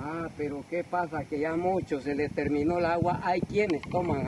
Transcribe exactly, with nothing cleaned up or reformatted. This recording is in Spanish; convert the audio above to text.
Ah, pero ¿qué pasa? Que ya mucho se les terminó el agua. Hay quienes toman